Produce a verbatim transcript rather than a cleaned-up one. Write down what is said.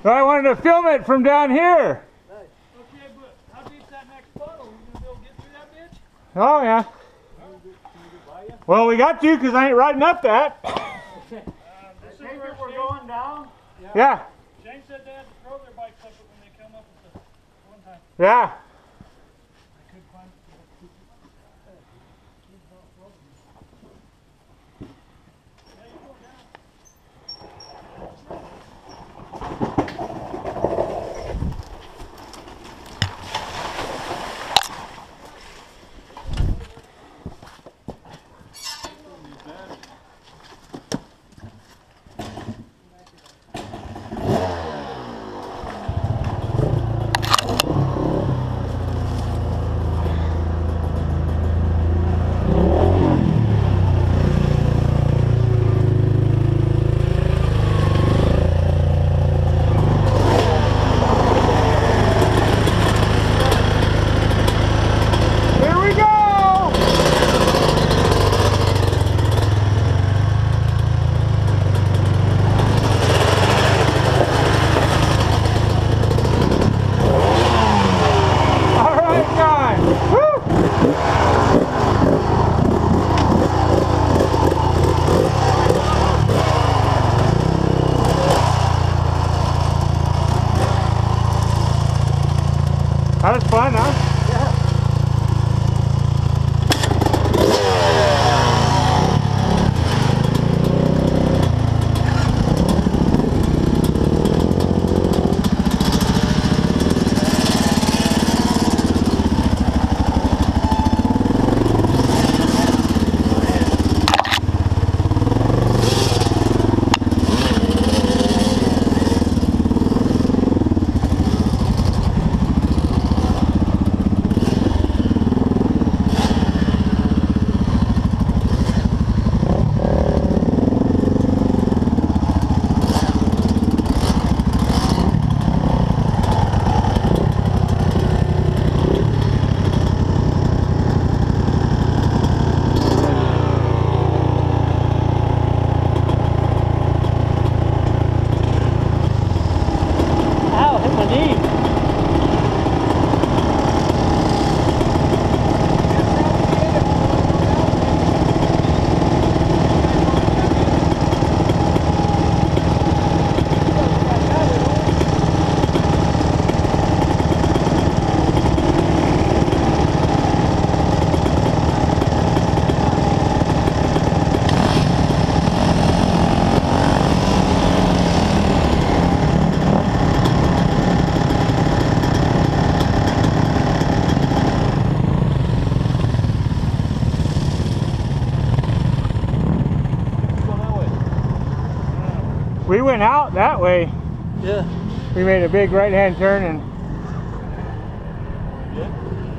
I wanted to film it from down here. Nice. Okay, but how deep's that next puddle? You gonna be able to get through that bitch? Oh yeah. Can we get, can we get by you? Well, we got to because I ain't riding up that. Uh, this is where we're going down? Yeah. Yeah. Shane said they had to throw their bikes up it when they come up at the one time. Yeah. I could climb it. Yeah, you go down. That was fun, huh? We went out that way. Yeah. We made a big right-hand turn and Yeah.